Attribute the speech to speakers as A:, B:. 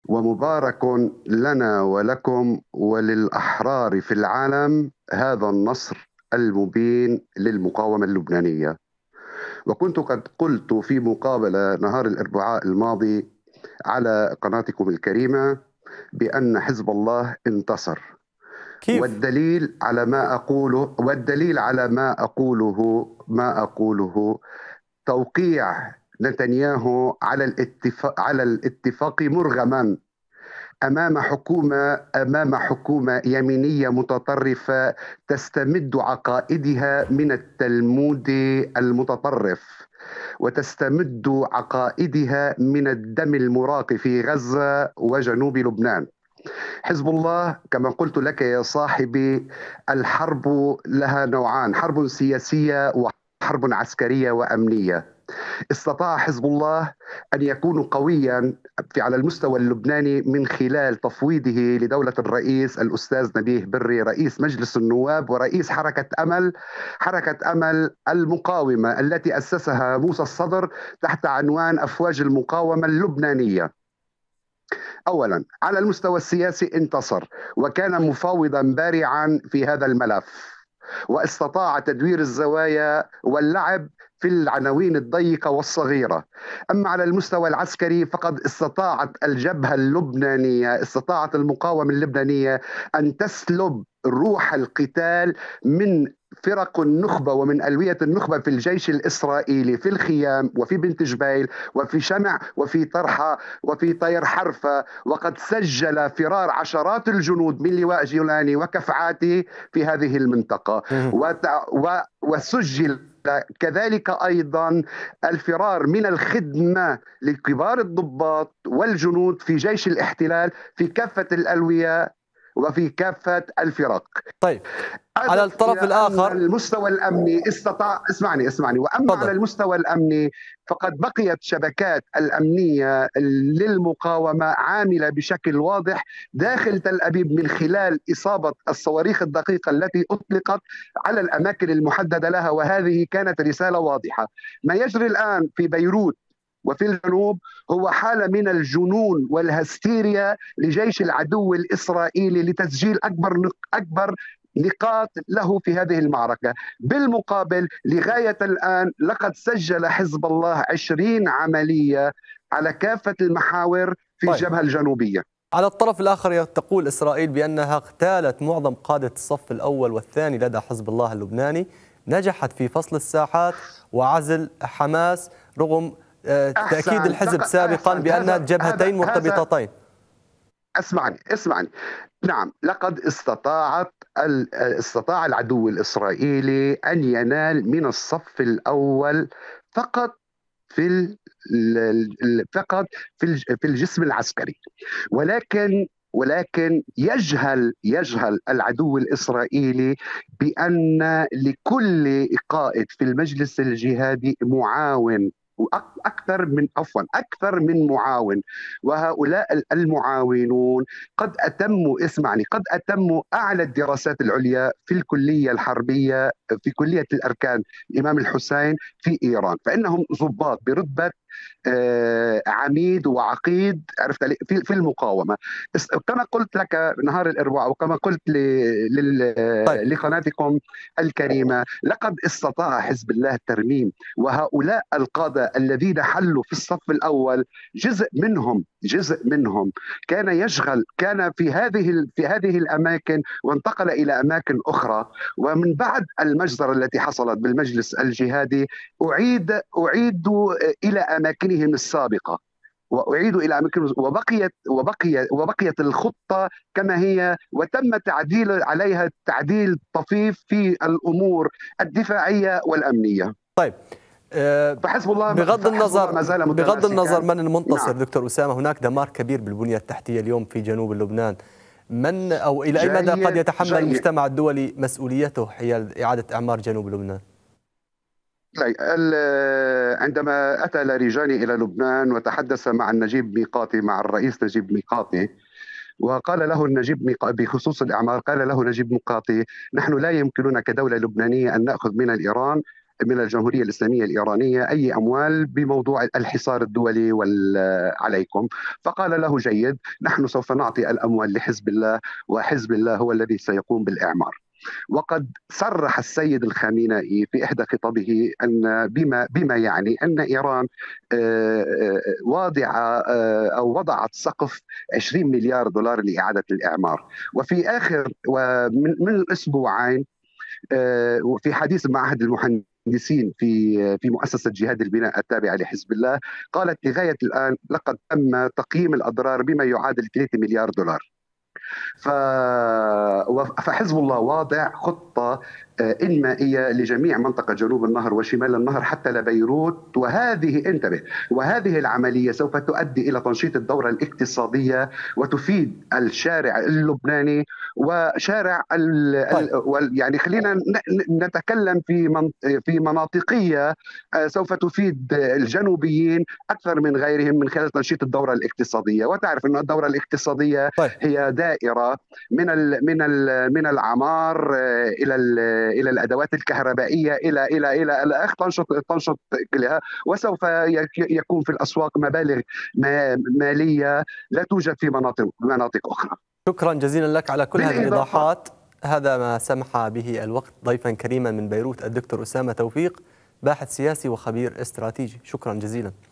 A: ومبارك لنا ولكم وللأحرار في العالم هذا النصر المبين للمقاومة اللبنانية. وكنت قد قلت في مقابلة نهار الأربعاء الماضي على قناتكم الكريمة بأن حزب الله انتصر.
B: كيف؟
A: والدليل على ما أقوله توقيع نتنياهو على الاتفاق مرغما أمام حكومة يمينية متطرفة تستمد عقائدها من التلمود المتطرف، وتستمد عقائدها من الدم المراق في غزة وجنوب لبنان. حزب الله كما قلت لك يا صاحبي، الحرب لها نوعان: حرب سياسية وحرب عسكرية وأمنية. استطاع حزب الله أن يكون قويا على المستوى اللبناني من خلال تفويضه لدولة الرئيس الأستاذ نبيه بري رئيس مجلس النواب ورئيس حركة أمل المقاومة التي أسسها موسى الصدر تحت عنوان أفواج المقاومة اللبنانية. أولا، على المستوى السياسي انتصر وكان مفاوضا بارعا في هذا الملف، واستطاع تدوير الزوايا واللعب في العناوين الضيقة والصغيرة. أما على المستوى العسكري فقد استطاعت المقاومة اللبنانية أن تسلب روح القتال من فرق النخبة ومن ألوية النخبة في الجيش الإسرائيلي في الخيام وفي بنت جبيل وفي شمع وفي طرحة وفي طير حرفة. وقد سجل فرار عشرات الجنود من لواء جولاني وكفعاتي في هذه المنطقة، وسجل كذلك أيضا الفرار من الخدمة لكبار الضباط والجنود في جيش الاحتلال في كافة الألوية وفي كافة الفرق.
B: طيب، على الطرف الآخر
A: المستوى الأمني اسمعني. وأما على المستوى الأمني فقد بقيت شبكات الأمنية للمقاومة عاملة بشكل واضح داخل تل أبيب من خلال إصابة الصواريخ الدقيقة التي أطلقت على الأماكن المحددة لها، وهذه كانت رسالة واضحة. ما يجري الآن في بيروت وفي الجنوب هو حالة من الجنون والهستيريا لجيش العدو الإسرائيلي لتسجيل أكبر نقاط له في هذه المعركة. بالمقابل لغاية الآن لقد سجل حزب الله 20 عملية على كافة المحاور في الجبهة الجنوبية.
B: على الطرف الآخر تقول إسرائيل بأنها اغتالت معظم قادة الصف الأول والثاني لدى حزب الله اللبناني، نجحت في فصل الساحات وعزل حماس رغم تأكيد الحزب سابقا بأن الجبهتين مرتبطتين.
A: اسمعني. نعم، لقد استطاع العدو الإسرائيلي أن ينال من الصف الأول فقط في في الجسم العسكري، ولكن يجهل العدو الإسرائيلي بأن لكل قائد في المجلس الجهادي معاون، أكثر من معاون. وهؤلاء المعاونون قد أتموا أعلى الدراسات العليا في الكلية الحربية في كلية الأركان الإمام الحسين في إيران، فإنهم ضباط برتبة عميد وعقيد، عرفت، في المقاومة. كما قلت لك نهار الأربعاء وكما قلت لقناتكم الكريمة، لقد استطاع حزب الله الترميم، وهؤلاء القادة الذين حلوا في الصف الأول جزء منهم كان في هذه الأماكن وانتقل إلى أماكن أخرى. ومن بعد المجزرة التي حصلت بالمجلس الجهادي أعيدوا إلى أماكنهم السابقة، وبقيت الخطة كما هي، وتم تعديل عليها تعديل طفيف في الأمور الدفاعية والأمنية.
B: طيب،
A: فحزب الله
B: بغض النظر من المنتصر.
A: نعم.
B: دكتور أسامة، هناك دمار كبير بالبنية التحتية اليوم في جنوب لبنان. من أو إلى أي مدى قد يتحمل المجتمع الدولي مسؤوليته حيال إعادة إعمار جنوب لبنان؟
A: عندما أتى لاريجاني إلى لبنان وتحدث مع الرئيس نجيب ميقاتي، وقال له بخصوص الإعمار، قال له نجيب ميقاتي: نحن لا يمكننا كدولة لبنانية أن نأخذ من الإيران من الجمهورية الإسلامية الإيرانية أي أموال بموضوع الحصار الدولي عليكم. فقال له جيد، نحن سوف نعطي الأموال لحزب الله، وحزب الله هو الذي سيقوم بالإعمار. وقد صرح السيد الخامنئي في إحدى خطبه أن بما يعني أن إيران أو وضعت سقف 20 مليار دولار لإعادة الإعمار. وفي آخر من أسبوعين في حديث مع أحد المهندسين في مؤسسة جهاد البناء التابعة لحزب الله، قالت لغاية الآن لقد تم تقييم الأضرار بما يعادل 3 مليار دولار. فحزب الله واضع خطة إنمائية لجميع منطقة جنوب النهر وشمال النهر حتى لبيروت. وهذه العملية سوف تؤدي إلى تنشيط الدورة الاقتصادية وتفيد الشارع اللبناني وشارع يعني خلينا نتكلم في مناطقية سوف تفيد الجنوبيين أكثر من غيرهم من خلال تنشيط الدورة الاقتصادية. وتعرف أن الدورة الاقتصادية هي دائرة من العمار إلى الأدوات الكهربائية إلى الأخ تنشط كلها. وسوف يكون في الأسواق مبالغ مالية لا توجد في مناطق أخرى.
B: شكرا جزيلا لك على كل هذه الإيضاحات. هذا ما سمح به الوقت. ضيفا كريما من بيروت الدكتور أسامة توفيق، باحث سياسي وخبير استراتيجي. شكرا جزيلا.